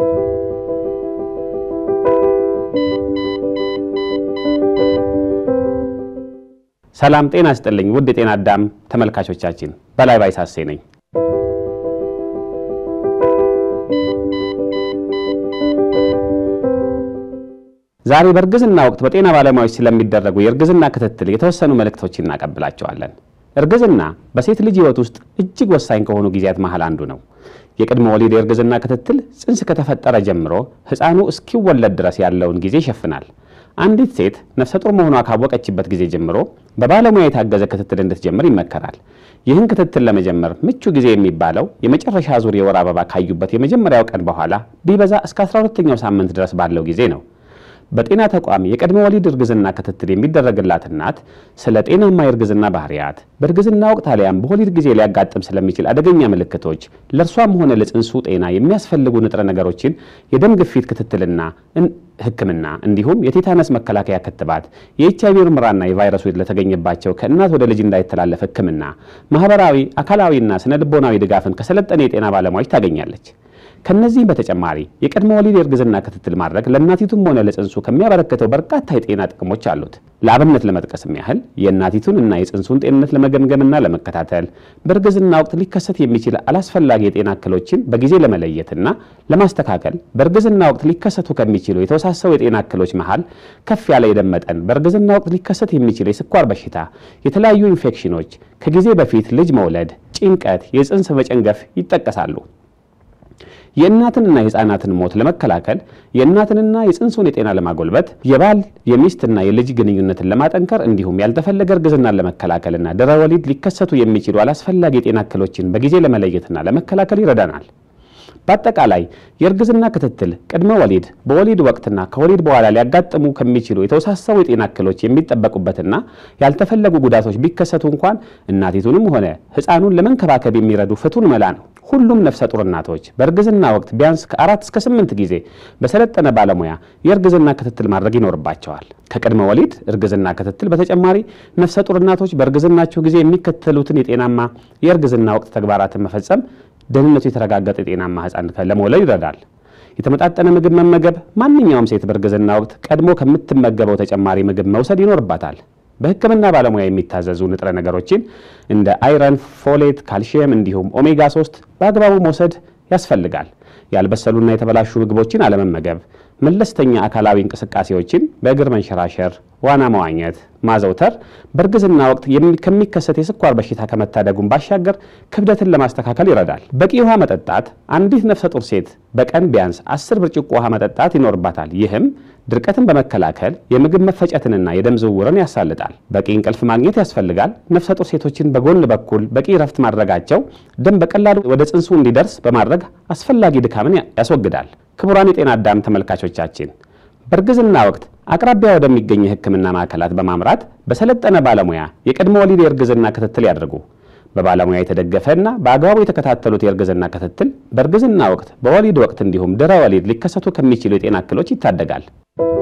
ሰላም ጤና ይስጥልኝ ውድ የጤና አዳም ተመልካቾቻችን በላይ ባይሳሴ ነኝ ዛሬ በርግዝና ወቅት በጤና ባለሙያዎች ስለሚደረጉ የርግዝና ክትትል የተወሰኑ መልእክቶችን እናቀብላችኋለን እርግዝና በሴት ልጅ ህይወት ውስጥ እጅግ ወሳኝ ከሆኑ ጊዜያት መሃል አንዱ ነው የቅድመ ወሊድ የርግዝና ክትትል ጽንስ ከተፈጠረ ጀምሮ ህፃኑ እስኪወለድ ድረስ ያለውን ጊዜ ይሸፍናል አንዲት ሴት ነፍሰ ጡር መሆኗ ካወቀችበት ጊዜ ጀምሮ በባለሙያ የታገዘ ክትትል እንድትጀምር ይመከራል ይህን ክትትል ለመጀመር ምቹ ጊዜ የሚባለው የመጨረሻ ዙር የወር አበባ ካዩበት የመጀመሪያው ቀን በኋላ ቢበዛ እስከ 12ኛው ሳምንት ድረስ ባለው ጊዜ ነው በጤና ተቋም የቅድመ ወሊድ እርግዝና ክትትል የሚደረግላት እናት ስለ ጤናማ የርግዝና ባህሪያት በርግዝና ወቅት አሊያም በወሊድ ጊዜ ሊያጋጥም ስለሚችል አደገኛ ምልክቶች ለርሷም ሆነ ለጽንሱ ጤና የሚያስፈልጉ ንጥረ ነገሮችን የደም ግፊት ክትትልና ህክምና እንዲሁም የቴታነስ መከላከያ ክትባት የኤችአይቪ ምርመራና የቫይረሱ ለተገኘባቸው ከእናት ወደ ልጅ እንዳይተላለፍ ህክምና ማህበራዊ አካላዊና ስነ ልቦናዊ ድጋፍን ከሰለጠነ የጤና ባለሙያዎች ታገኛለች ከነዚህ በተጨማሪ የቅድመ ወሊድ የርግዝና ክትትል ማድረግ ለእናቲቱም ሆነ ለጽንሱ ከሚያበረክተው በርካታ የጤና ጥቅሞች አሉት ለአብነት ለመጥቀስም ያህል የእናቲቱንና የጽንሱን ጤንነት ለመገምገምና ለመከታተል በርግዝና ወቅት ሊከሰት የሚችል አላስፈላጊ የጤና እክሎችን በጊዜ ለመለየትና ለማስተካከል በርግዝና ወቅት ሊከሰቱ ከሚችሉ የተወሳሰቡ የጤና እክሎች መሃል ከፍ ያለ የደም መጠን በርግዝና ወቅት ሊከሰት የሚችል የስኳር በሽታ የተለያዩ ኢንፌክሽኖች ከጊዜ በፊት ልጅ መውለድ ጭንቀት የጽንስ መጨንገፍ ይጠቀሳሉ የእናትንና የህፃናትን ሞት ለመከላከል የእናትንና የጽንሱን የጤና ለማጎልበት የባል የሚስትና የልጅ ግንኙነትን ለማጠንከር እንዲሁም ያልተፈለገ እርግዝናን ለመከላከልና ድህረ ወሊድ ሊከሰቱ የሚችሉ አላስፈላጊ የጤና እክሎችን በጊዜ ለመለየትና ለመከላከል ይረዳናል በአጠቃላይ የርግዝና ክትትል ቅድመ ወሊድ በወሊድ ወቅትና ከወሊድ በኋላ ሊያጋጥሙ ከሚችሉ የተወሳሰቡ የጤና እክሎች የሚጠበቁበትና ያልተፈለጉ ጉዳቶች ቢከሰቱ እንኳን እናቲቱንም ሆነ ህፃኑን ለመንከባከብ የሚረዱ ፍቱን መላ ነው ሁሉም ነፍሰ ጡር እናቶች በርግዝና ወቅት ቢያንስ ከ4 እስከ 8 ጊዜ በሰለጠነ ባለሙያ የርግዝና ክትትል ማድረግ ይኖርባቸዋል ከቅድመ ወሊድ እርግዝና ክትትል በተጨማሪ ነፍሰ ጡር እናቶች በርግዝናቸው ጊዜ የሚከተሉትን የጤናማ የርግዝና ወቅት ተግባራትን መፈጸም ደህንነቱ የተረጋገጠ ጤናማ ህፃን ለመውለድ ይረዳል የተመጣጠነ ምግብ መመገብ ማንኛውም ሴት በርግዝና ወቅት ቀድሞ ከምትመገበው ተጨማሪ ምግብ መውሰድ ይኖርባታል በህክምና ባለሙያ የሚታዘዙ ንጥረ ነገሮችን እንደ አይረን ፎሌት ካልሲየም እንዲሁም ኦሜጋ 3 በአግባቡ መውሰድ ያስፈልጋል ያልበሰሉና የተበላሹ ምግቦችን አለመመገብ መለስተኛ አካላዊ እንቅስቃሴዎችን በእግር መንሸራሸር ዋና መዋኘት ማዘውተር በርግዝና ወቅት ከሚከሰት የስኳር በሽታ ከመታደጉም ባሻገር ክብደትን ለማስተካከል ይረዳል በቂ ውሃ መጠጣት አንዲት ነፍሰ ጡር ሴት በቀን ቢያንስ 10 ብርጭቆ ውሃ መጠጣት ይኖርባታል ይህም ድርቀትን በመከላከል የምግብ መፈጨትንና የደም ዝውውርን ያሳልጣል በቂ እንቅልፍ ማግኘት ያስፈልጋል ነፍሰ ጡር ሴቶችን በጎን በኩል በቂ ረፍት ማድረጋቸው ደም በቀላሉ ወደ ጽንሱ እንዲደርስ በማድረግ አስፈላጊ ድካምን ያስወግዳል ክቡራን የጤና አዳም ተመልካቾቻችን በርግዝና ወቅት አቅራቢያ ወደሚገኝ ህክምና ማዕከላት በማምራት በሰለጠነ ባለሙያ የቅድመ ወሊድ የርግዝና ክትትል ያድርጉ በባለሙያ የተደገፈና በአግባቡ የተከታተሉት የርግዝና ክትትል በርግዝና ወቅት በወሊድ ወቅት እንዲሁም ድህረ ወሊድ ሊከሰቱ ከሚችሉ የጤና እክሎች ይታደጋል